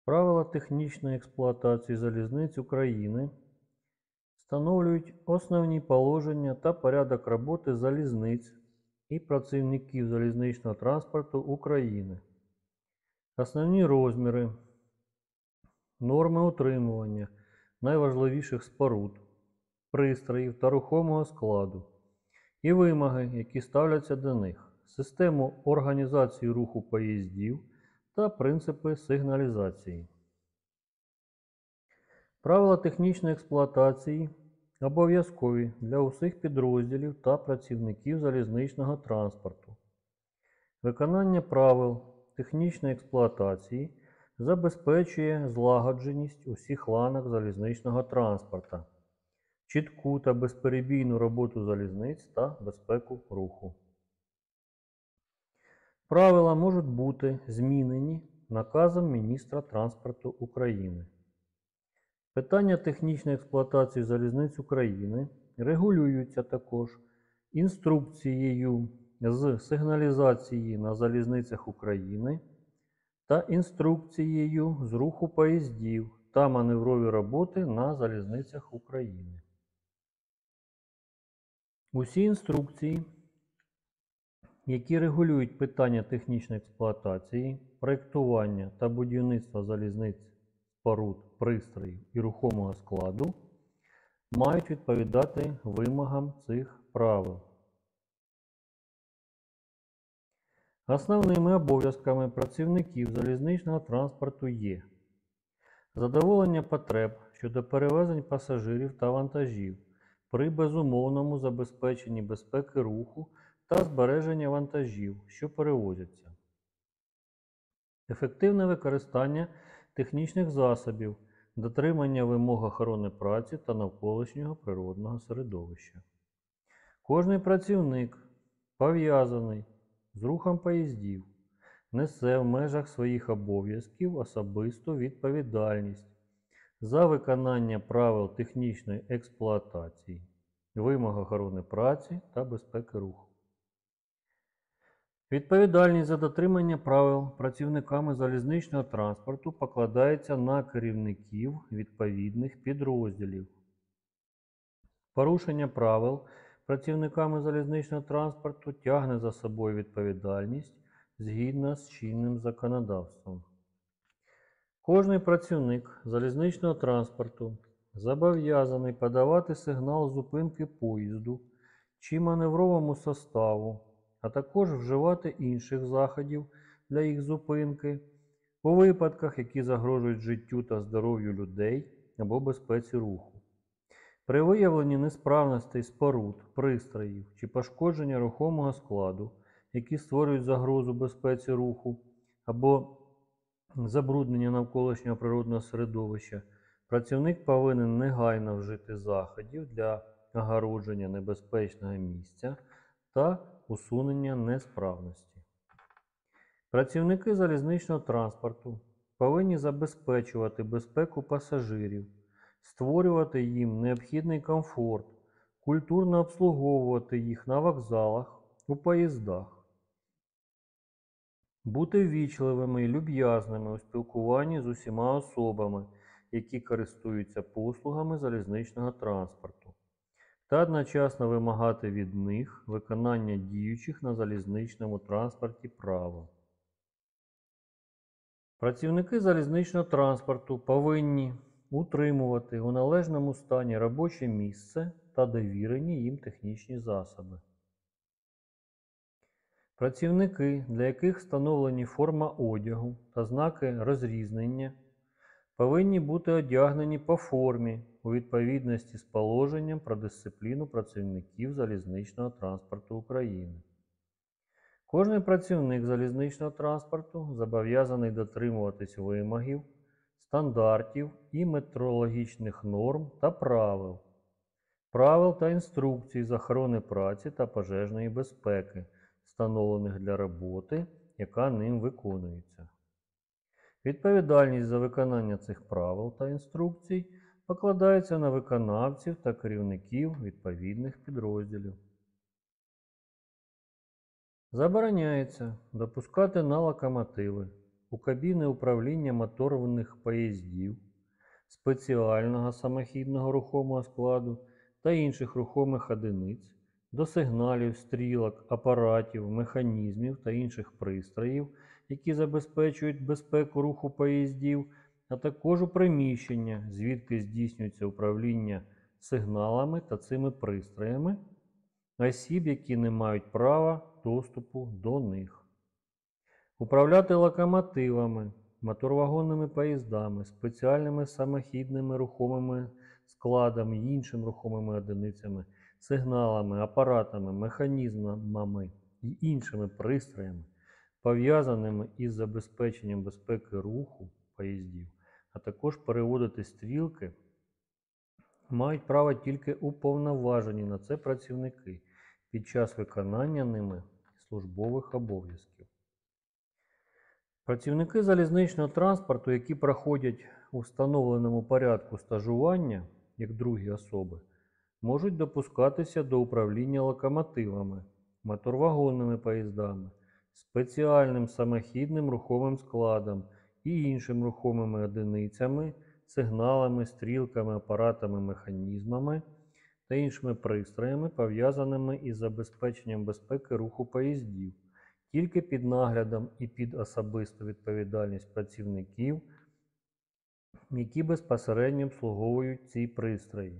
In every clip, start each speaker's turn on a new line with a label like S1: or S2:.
S1: Правила технічної експлуатації залізниць України встановлюють основні положення та порядок роботи залізниць і працівників залізничного транспорту України, основні розміри, норми утримування найважливіших споруд, пристроїв та рухомого складу і вимоги, які ставляться до них, систему організації руху поїздів та принципи сигналізації. Правила технічної експлуатації обов'язкові для усіх підрозділів та працівників залізничного транспорту. Виконання правил технічної експлуатації забезпечує злагодженість усіх ланок залізничного транспорту, чітку та безперебійну роботу залізниць та безпеку руху. Правила можуть бути змінені наказом Міністра транспорту України. Питання технічної експлуатації залізниць України регулюються також інструкцією з сигналізації на залізницях України та інструкцією з руху поїздів та маневрові роботи на залізницях України. Усі інструкції, які регулюють питання технічної експлуатації, проєктування та будівництва залізниць, споруд, пристроїв і рухомого складу, мають відповідати вимогам цих правил. Основними обов'язками працівників залізничного транспорту є задоволення потреб щодо перевезень пасажирів та вантажів при безумовному забезпеченні безпеки руху та збереження вантажів, що перевозяться, ефективне використання технічних засобів, дотримання вимог охорони праці та навколишнього природного середовища. Кожний працівник, пов'язаний з рухом поїздів, несе в межах своїх обов'язків особисту відповідальність за виконання правил технічної експлуатації, вимог охорони праці та безпеки руху. Відповідальність за дотримання правил працівниками залізничного транспорту покладається на керівників відповідних підрозділів. Порушення правил працівниками залізничного транспорту тягне за собою відповідальність згідно з чинним законодавством. Кожний працівник залізничного транспорту зобов'язаний подавати сигнал зупинки поїзду чи маневровому составу, а також вживати інших заходів для їх зупинки у випадках, які загрожують життю та здоров'ю людей або безпеці руху. При виявленні несправностей споруд, пристроїв чи пошкодження рухомого складу, які створюють загрозу безпеці руху або забруднення навколишнього природного середовища, працівник повинен негайно вжити заходів для огородження небезпечного місця та усунення несправності. Працівники залізничного транспорту повинні забезпечувати безпеку пасажирів, створювати їм необхідний комфорт, культурно обслуговувати їх на вокзалах, у поїздах, бути ввічливими і люб'язними у спілкуванні з усіма особами, які користуються послугами залізничного транспорту, та одночасно вимагати від них виконання діючих на залізничному транспорті правил. Працівники залізничного транспорту повинні утримувати у належному стані робоче місце та довірені їм технічні засоби. Працівники, для яких встановлені форма одягу та знаки розрізнення, повинні бути одягнені по формі у відповідності з положенням про дисципліну працівників залізничного транспорту України. Кожний працівник залізничного транспорту зобов'язаний дотримуватись вимогів, стандартів і метрологічних норм та правил та інструкцій з охорони праці та пожежної безпеки, встановлених для роботи, яка ним виконується. Відповідальність за виконання цих правил та інструкцій покладається на виконавців та керівників відповідних підрозділів. Забороняється допускати на локомотиви, у кабіни управління моторних поїздів, спеціального самохідного рухомого складу та інших рухомих одиниць, до сигналів, стрілок, апаратів, механізмів та інших пристроїв, які забезпечують безпеку руху поїздів, а також у приміщення, звідки здійснюється управління сигналами та цими пристроями, осіб, які не мають права доступу до них. Управляти локомотивами, моторвагонними поїздами, спеціальними самохідними рухомими складами і іншими рухомими одиницями, сигналами, апаратами, механізмами і іншими пристроями, пов'язаними із забезпеченням безпеки руху поїздів, а також переводити стрілки, мають право тільки уповноважені на це працівники під час виконання ними службових обов'язків. Працівники залізничного транспорту, які проходять у встановленому порядку стажування, як другі особи, можуть допускатися до управління локомотивами, моторвагонними поїздами, спеціальним самохідним рухомим складом і іншими рухомими одиницями, сигналами, стрілками, апаратами, механізмами та іншими пристроями, пов'язаними із забезпеченням безпеки руху поїздів, тільки під наглядом і під особисту відповідальність працівників, які безпосередньо обслуговують ці пристрої.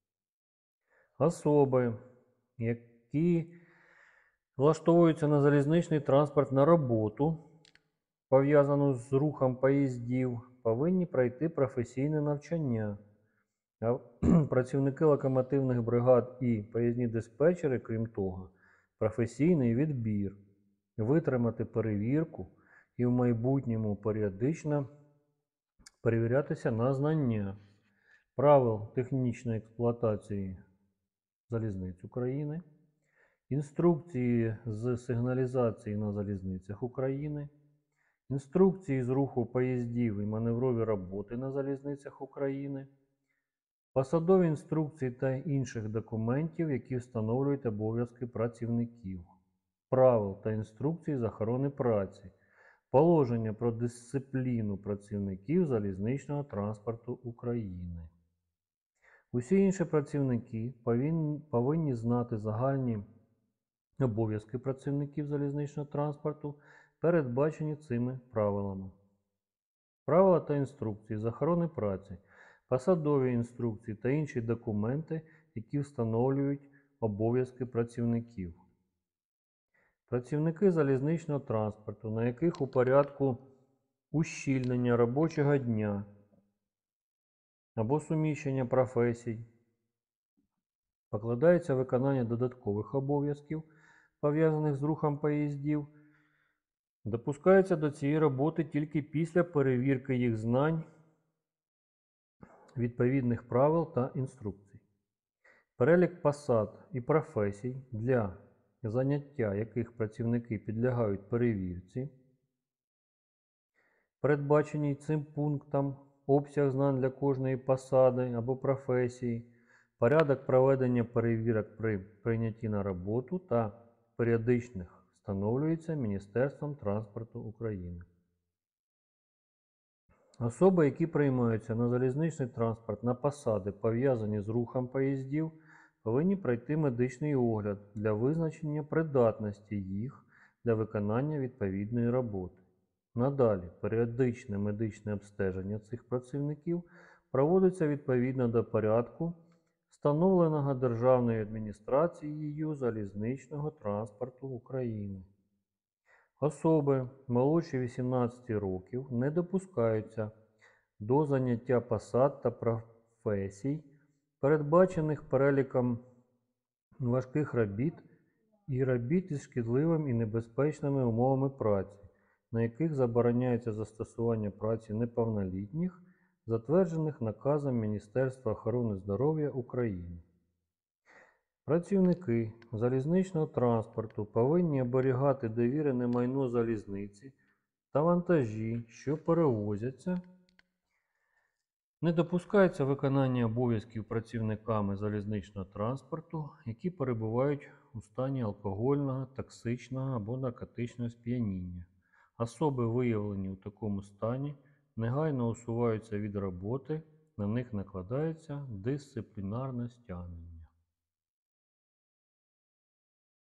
S1: Особи, які влаштовуються на залізничний транспорт на роботу, пов'язану з рухом поїздів, повинні пройти професійне навчання. А працівники локомотивних бригад і поїзні диспетчери, крім того, професійний відбір, витримати перевірку і в майбутньому періодично перевірятися на знання правил технічної експлуатації залізниць України, інструкції з сигналізації на залізницях України, інструкції з руху поїздів і маневрові роботи на залізницях України, посадові інструкції та інших документів, які встановлюють обов'язки працівників, правил та інструкцій з охорони праці, положення про дисципліну працівників залізничного транспорту України. Усі інші працівники повинні знати загальні обов'язки працівників залізничного транспорту, передбачені цими правилами. Правила та інструкції з охорони праці, посадові інструкції та інші документи, які встановлюють обов'язки працівників. Працівники залізничного транспорту, на яких у порядку ущільнення робочого дня або суміщення професій покладається виконання додаткових обов'язків, пов'язаних з рухом поїздів, допускаються до цієї роботи тільки після перевірки їх знань, відповідних правил та інструкцій. Перелік посад і професій, для заняття яких працівники підлягають перевірці, передбаченій цим пунктом, обсяг знань для кожної посади або професії, порядок проведення перевірок при прийнятті на роботу та періодичних встановлюється Міністерством транспорту України. Особи, які приймаються на залізничний транспорт на посади, пов'язані з рухом поїздів, повинні пройти медичний огляд для визначення придатності їх для виконання відповідної роботи. Надалі, періодичне медичне обстеження цих працівників проводиться відповідно до порядку, встановленого Державною адміністрацією залізничного транспорту України. Особи молодші 18 років не допускаються до заняття посад та професій, передбачених переліком важких робіт і робіт із шкідливими і небезпечними умовами праці, на яких забороняється застосування праці неповнолітніх, затверджених наказом Міністерства охорони здоров'я України. Працівники залізничного транспорту повинні оберігати довірене майно залізниці та вантажі, що перевозяться. Не допускається виконання обов'язків працівниками залізничного транспорту, які перебувають у стані алкогольного, токсичного або наркотичного сп'яніння, Особи, виявлені у такому стані, негайно усуваються від роботи, на них накладається дисциплінарне стягнення.